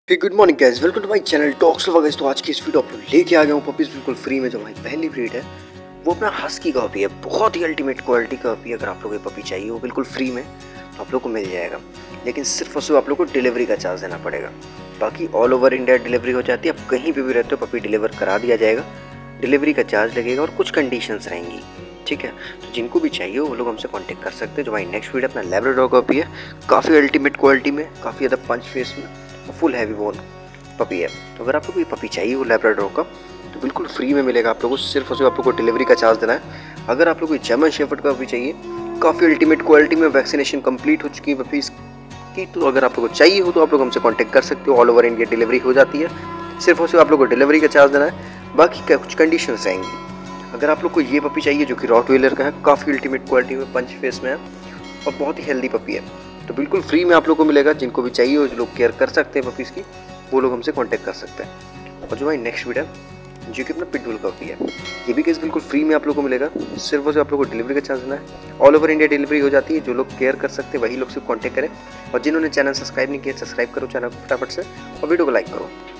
Good morning guys, welcome to my channel talks lover guys. तो आज की इस वीडियो आप लेके आ गया हूँ पपीज बिल्कुल फ्री में। जो हमारी पहली ब्रीड है वो अपना हस्की का पपी है, बहुत ही अल्टीमेट क्वालिटी का पपी। अगर आप लोगों को पपी चाहिए वो बिल्कुल फ्री में आप लोग को मिल जाएगा, लेकिन सिर्फ और सिर्फ आप लोग को डिलीवरी का चार्ज देना पड़ेगा। बाकी ऑल ओवर इंडिया डिलीवरी हो जाती है, आप कहीं पर भी रहते हो पपी डिलीवर करा दिया जाएगा। डिलीवरी का चार्ज लगेगा और कुछ कंडीशंस रहेंगी, ठीक है। तो जिनको भी चाहिए वो लोग हमसे कांटेक्ट कर सकते हैं। जो हमारी नेक्स्ट वीडियो अपना लैब्राडोर का पपी है, काफ़ी अल्टीमेट क्वालिटी में, काफ़ी ज़्यादा पंच फेस में, फुल हैवी बोन पपी है। तो अगर आपको कोई पपी चाहिए वो लैब्राडोर का तो बिल्कुल फ्री में मिलेगा आप लोगों को। सिर्फ और सिर्फ आप लोगों को डिलीवरी का चार्ज देना है। अगर आप लोग कोई जर्मन शेफर्ड का पपी चाहिए, काफ़ी अल्टीमेट क्वालिटी में, वैक्सीनेशन कंप्लीट हो चुकी है पपीज़ की, तो अगर आप लोग को चाहिए हो तो आप लोग हमसे कांटेक्ट कर सकते हो। ऑल ओवर इंडिया डिलीवरी हो जाती है। सिर्फ और सिर्फ आप लोग को डिलीवरी का चार्ज देना है, बाकी कुछ कंडीशंस रहेंगी। अगर आप लोग को ये पपी चाहिए जो कि रॉटवेलर का है, काफ़ी अल्टीमेट क्वालिटी में, पंच फेस में है और बहुत ही हेल्दी पपी है, तो बिल्कुल फ्री में आप लोग को मिलेगा। जिनको भी चाहिए वो जो लोग केयर कर सकते हैं पपीज़ की, वो लोग हमसे कांटेक्ट कर सकते हैं। और जो हमारी नेक्स्ट वीडियो है जो कि अपना पिटबुल का पपी है, ये भी केस बिल्कुल फ्री में आप लोग को मिलेगा। सिर्फ और सिर्फ आप लोग को डिलीवरी का चार्ज देना है। ऑल ओवर इंडिया डिलीवरी हो जाती है। जो लोग केयर कर सकते हैं वही लोग से कांटेक्ट करें। और जिन्होंने चैनल सब्सक्राइब नहीं किया, सब्सक्राइब करो चैनल को फटाफट से और वीडियो को लाइक करो।